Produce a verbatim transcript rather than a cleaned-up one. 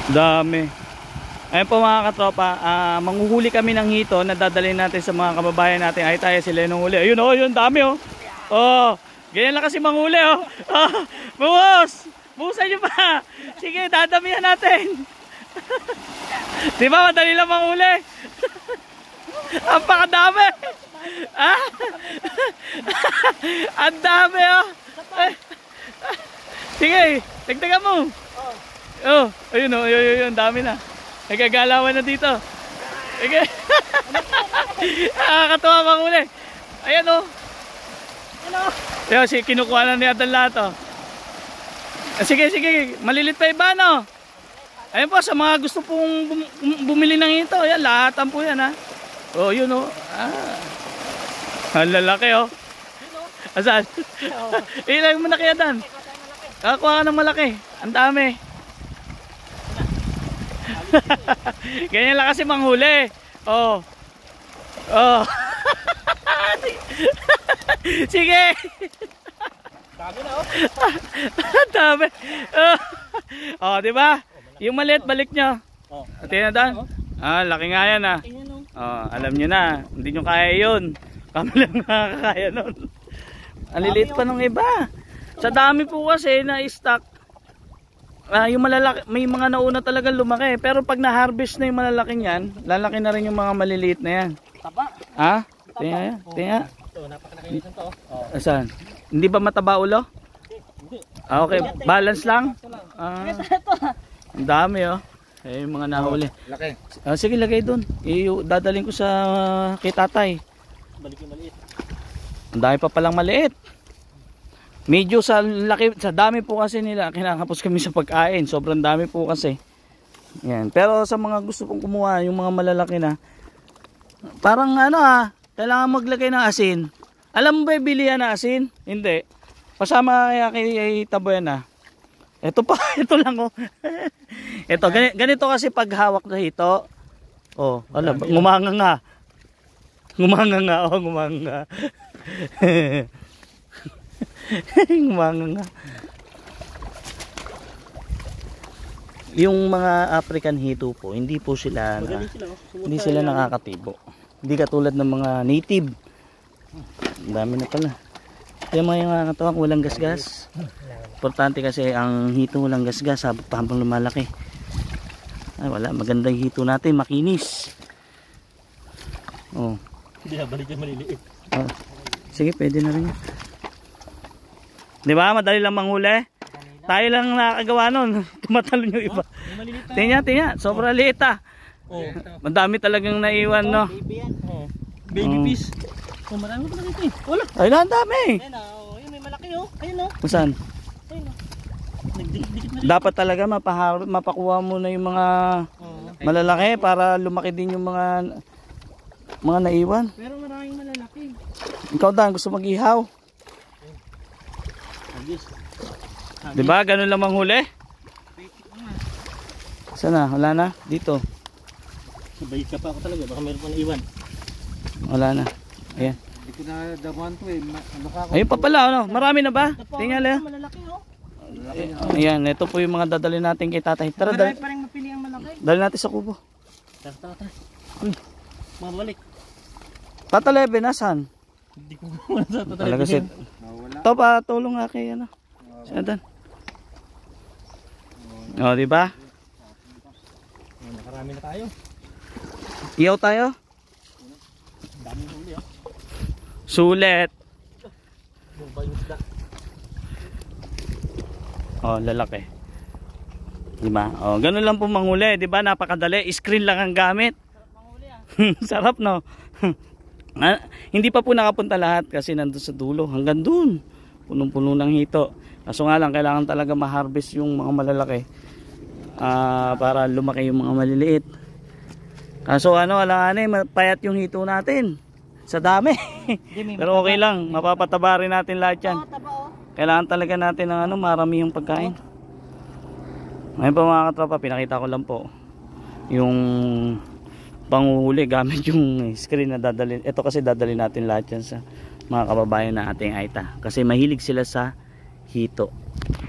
Dami. Ayun po mga katropa, uh, manghuhuli kami ng hito na dadalhin natin sa mga kababayan natin. Ay tayo sila nung huli. Ayun oh, yun dami oh. Oh, ganyan lang kasi manghuli oh. Oh, buhos! Buhusan nyo pa! Sige, dadamihan natin. Di ba madali lang manghuli? Ang pakadami! Ah? Ang dami oh. Sige, tagtagan mo. Oh, ayun oh, ayun, ayun, ayun, dami na. Nagagalawan na dito. Okay. Nakakatawa manghuli. Ayan oh. Ayan oh. Ayan, si kinukuha na ni Adan lahat oh. Sige, sige, malilit pa iba no. Ayun po, sa mga gusto pong bum bumili ng ito, ayan, lahatan po yan ha. Oh, yun oh. Ah. Ang lalaki oh. Asan? Ilang mo na kaya Dan? Kakuha ka ng malaki. Ang dami. Ganyan lang kasi manghuli. Oh. Oh. Sige. Dami na oh. Dami. Oh, oh di ba? Yung maliit balik nyo. Oh. Tingnan Dan. Ah, laki nga yan ah. Oh, alam niyo na, hindi niyo kaya 'yun. Kami lang nakakaya noon. Ang liliit pa nung iba. Sa dami po kasi na stock. Uh, yung malalaki, may mga nauna talagang lumaki, pero pag na-harvest na yung malalaking yan, lalaki na rin yung mga maliliit na yan. Taba. Ha? Tingnan yan, tingnan. Ito, napakalaki nito to. Oh. Asan? Hindi ba mataba ulo? Hindi. Ah, okay, balance lang? Ah, ang dami oh. Eh, yung mga nahuli. Laki. Ah, sige, lagay doon. Dadalhin ko sa uh, kay tatay. Balik yung maliit. Ang dami pa palang maliit. Medyo sa laki, sa dami po kasi nila, kinakapos kami sa pagkain. Sobrang dami po kasi. Yan. Pero sa mga gusto pong kumuha, yung mga malalaki na, parang ano ah, kailangan maglagay ng asin. Alam mo ba bilihan na asin? Hindi. Pasama kaya kay, kay Tabo yan ah. Ito pa, ito lang oh. Ito, ganito, ganito kasi pag hawak na hito. Oh, alam, ngumanga nga. Ngumanga nga, oh, ngumanga nga. Ngumanga nga. Yung mga African hito po, hindi po sila, na, hindi sila nakakatibo. Hindi katulad ng mga native. Ang dami na pala. Yung mga yung nakakatawa, walang gasgas. Importante kasi ang hito walang gasgas habang lumalaki. Ay wala, maganda yung hito natin, makinis. Oh. Hindi na balik yung maliliit. Oh. Sige, pwede na rin. Di ba? Madali lang manghuli. Tayo lang nakagawa nun. Tumatalon yung iba. Tingnan, tingnan. Sobrang liit ah. Oh. Madami talagang naiwan no. Baby yan. Oh. Baby oh. Fish. Oh, marami pa na dito eh. Wala. Ay, ang dami. Ayun oh. Ayun, may malaki oh. Ayun oh. Saan? Ayun oh. Dapat talaga mapahar mapakuha mo na yung mga oh. malalaki para lumaki din yung mga mga naiwan. Pero maraming malalaki. Ikaw Dan, gusto mag-ihaw? Diba? Ganun lang manghuli? Sana? Wala na? Dito. Bayit ka pa ako talaga. Baka meron pa na iwan. Wala na. Ayan. Hindi ko na damuhan to eh. Ayun pa pala. Ano? Marami na ba? Tingnan lang. Ayan. Ito po yung mga dadali natin kay tatay. Tara, dali. Parang mapili ang malaki. Dali natin sa kubo. Tara, tara, tara. Uy. Mabalik. Tatalebe, nasan? Hindi ko muna sa tatalebe. Talaga si... Ito pa, tulong nga kay ano. Si Adan. O, diba? Nakarami na tayo. Iyaw tayo. Daming huli oh. Sulit. Oh, lalaki. Diba? Oh, ganun lang po manghuli, diba? Napakadali. Screen lang ang gamit. Sarap manghuli ah. Sarap no. Ah, hindi pa po nakapunta lahat kasi nandun sa dulo. Hanggang dun. Punong-puno ng hito. Kaso nga lang, kailangan talaga ma-harvest yung mga malalaki. Uh, para lumaki yung mga maliliit. Kaso ano, alangan eh, payat yung hito natin. Sa dami. Pero okay lang, mapapataba rin natin lahat yan. Kailangan talaga natin ng ano, marami yung pagkain. Ngayon pa mga katropa, pinakita ko lang po yung panguhuli gamit yung screen na dadalhin. Ito kasi dadalhin natin lahat yan sa mga kababayan na ating Aita. Kasi mahilig sila sa hito.